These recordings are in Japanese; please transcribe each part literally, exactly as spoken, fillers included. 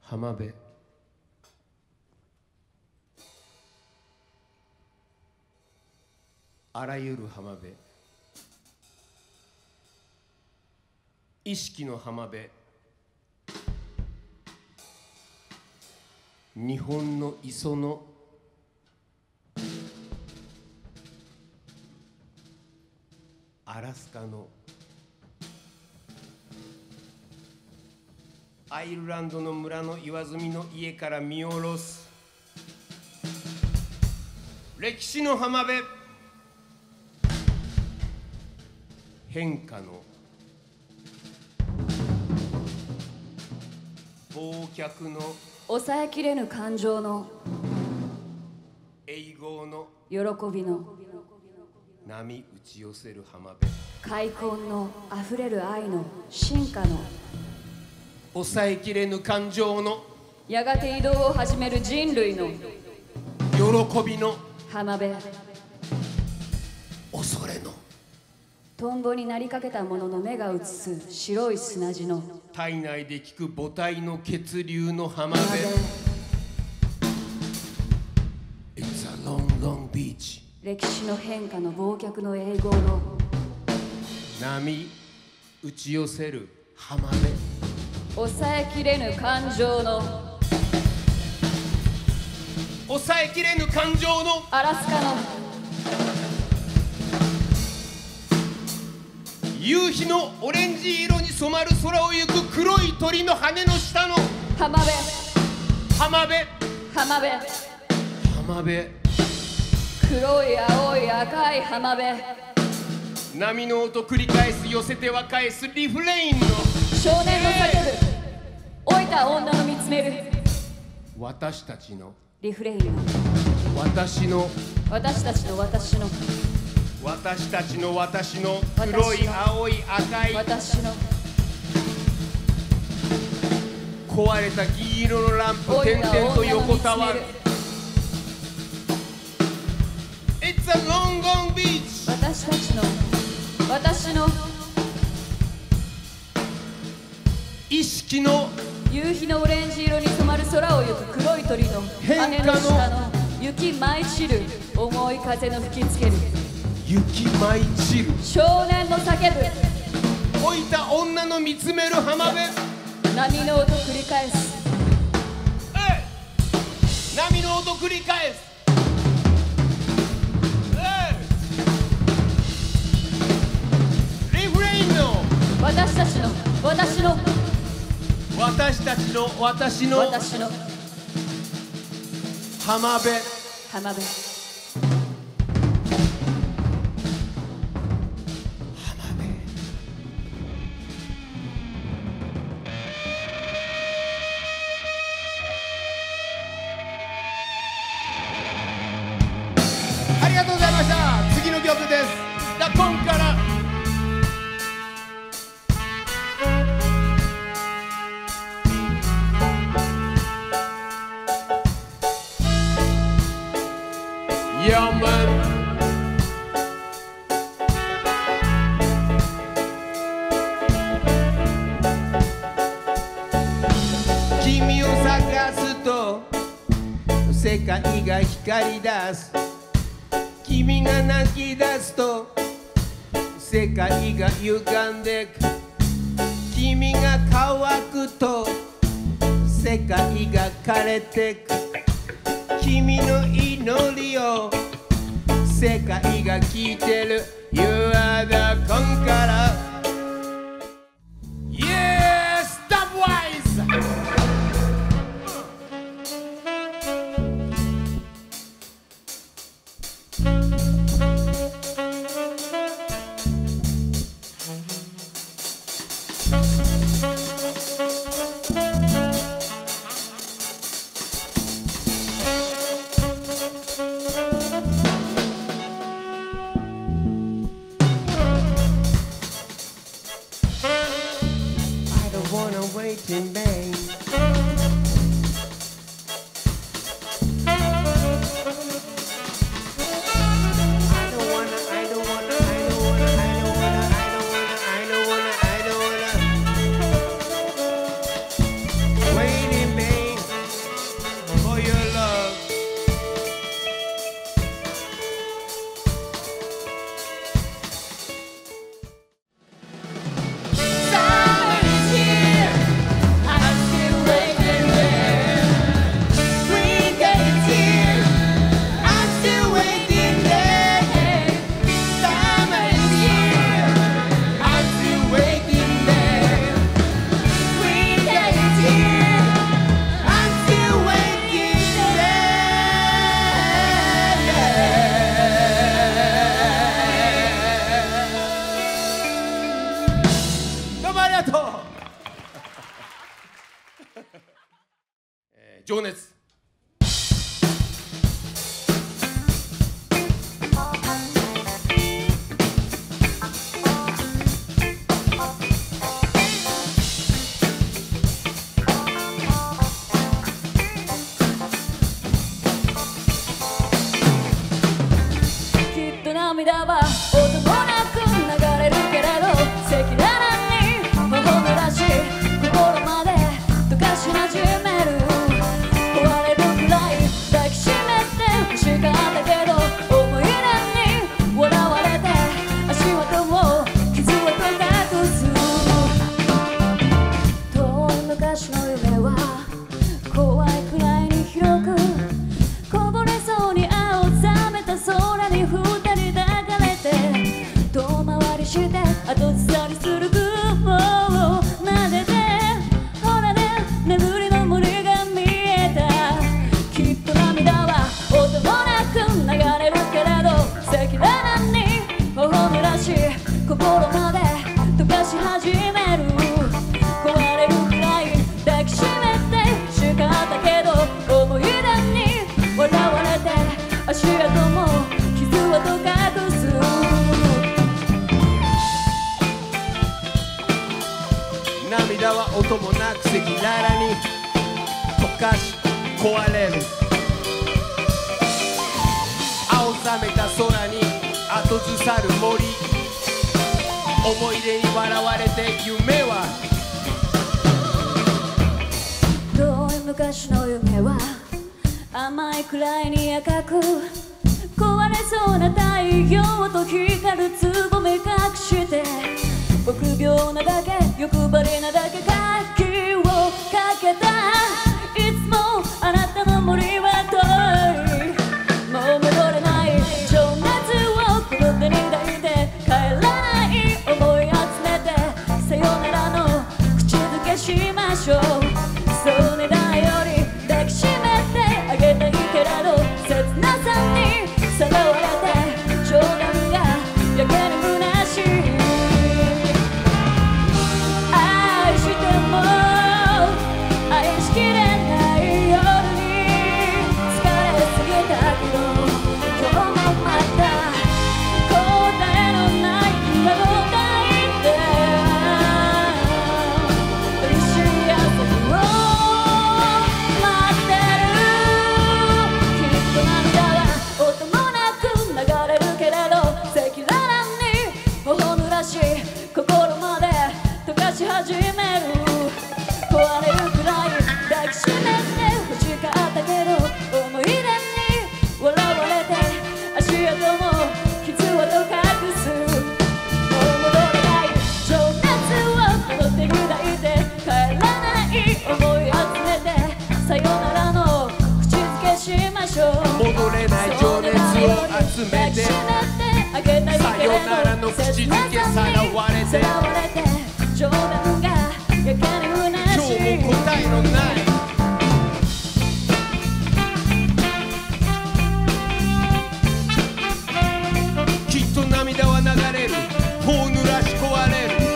浜辺。あらゆる浜辺。意識の浜辺。日本の磯のアラスカのアイルランドの村の岩積みの家から見下ろす歴史の浜辺。変化の忘却の抑えきれぬ感情の永劫の喜びの波打ち寄せる浜辺。 開墾のあふれる愛の進化の抑えきれぬ感情のやがて移動を始める人類の喜びの浜辺。 恐れのトンボになりかけたものの目が映す白い砂地の体内で聞く母体の血流の浜辺。It's a long, long beach。 歴史の変化の忘却の永劫の波打ち寄せる浜辺。 抑えきれぬ感情の抑えきれぬ感情のアラスカの夕日のオレンジ色に染まる空を行く黒い鳥の羽の下の浜辺浜辺。 浜辺浜辺。 黒い青い赤い浜辺。 波の音繰り返す寄せては返すリフレインの少年の叫ぶ老いた女の見つめる私たちのリフレインの私の私たちの私の私たちの私の黒い青い赤い私の壊れた銀色のランプ点々と横たわる It's a long gone beach。 私たちの私の意識の夕日のオレンジ色に染まる空を行く黒い鳥の羽の下の雪舞い散る重い風の吹きつける雪舞い散る少年の叫ぶ老いた女の見つめる浜辺。 波の音繰り返すえい波の音繰り返すえいリフレインの私たちの私の私たちの私の私の浜辺。 浜辺。 ありがとうございました。次の曲です。ラコンからヤーマン。君を探すと世界が光り出す。君が泣き出すと世界が歪んでく。君が乾くと世界が枯れてく。君の祈りを世界が聞いてる。 You are the conqueror。 Yes, Dubwise。Wait in vain. I don't wanna, I don't wanna, I don't wanna, I don't wanna, I don't wanna, I don't wanna, I don't wanna, I don't wanna wait in vain. 情熱。 涙は音もなく流れるけれど赤裸々に頬濡らし心まで溶かし始める壊れるくらい抱きしめて欲しかったけど思い出に笑われて足跡も傷跡隠す遠い昔の夢は怖いくらいに広くこぼれそうに青ざめた空に二人遠回りして後ずさりする雲を撫でてほらね眠りの森が見えたきっと涙は音もなく流れるけれど赤裸々に頬濡らし心まで溶かし始める壊れるくらい抱きしめて欲しかったけど思い出に笑われて足跡も傷跡隠す涙は音もなく赤裸々に溶かし壊れる青ざめた空に後ずさる森思い出に笑われて夢は遠い昔の夢は甘いくらいに赤く壊れそうな太陽と光るつぼみ隠して臆病なだけ欲張りなだけ鍵をかけたいつもあなたの森は遠いもう戻れない情熱をこの手に抱いて帰らない思い集めてさよならの口づけしましょうそうねだより抱きしめてあげたいけれど切なさにさらわれて冗談がやけに虚しい心まで溶かし始める壊れるくらい抱きしめて欲しかったけど思い出に笑われて足跡も傷跡隠すもう戻れない情熱をこの手に抱いて帰らない思い集めてさよならの口づけしましょう戻れない情熱を集めてさよならの口づけさらわれて冗談がやけに虚しい今日も答えのないきっと涙は流れる頬濡らし壊れる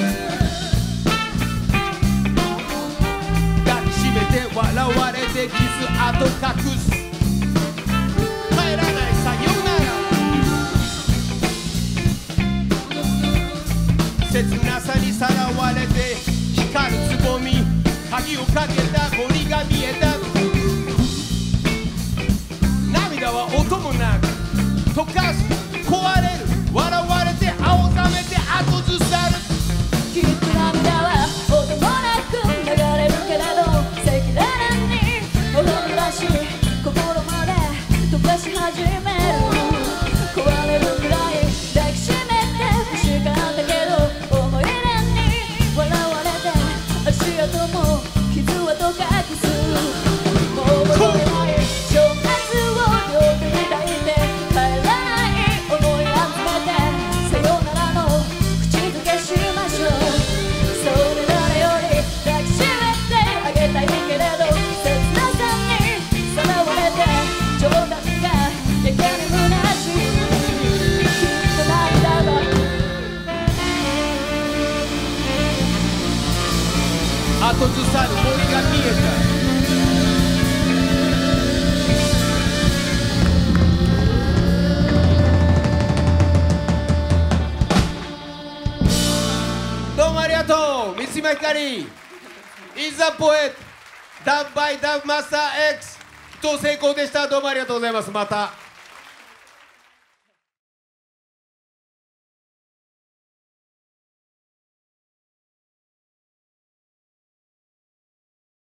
抱きしめて笑われて傷跡隠す帰らないさよなら切なさにさらわれて光るつぼみ鍵をかけた森が見えた涙は音もなく溶かす壊れる笑われて青ざめて後ずさるきっと涙は音もなく流れるけれど赤裸々に頬濡らし心まで溶かし始める壊れるくらい抱きしめて欲しかったけど思い出に笑われて足跡も傷跡隠すもう戻れない情熱を両手に抱いて帰らない思い集めてさよならの口づけしましょうそれ誰より抱きしめてあげたいけれど切なさにさらわれて冗談がやけに虚しいきっと涙が後ずさる森が見えた島ひかり Is the Poet Dub by Dub Master X 伊藤成功でした。どうもありがとうございます。また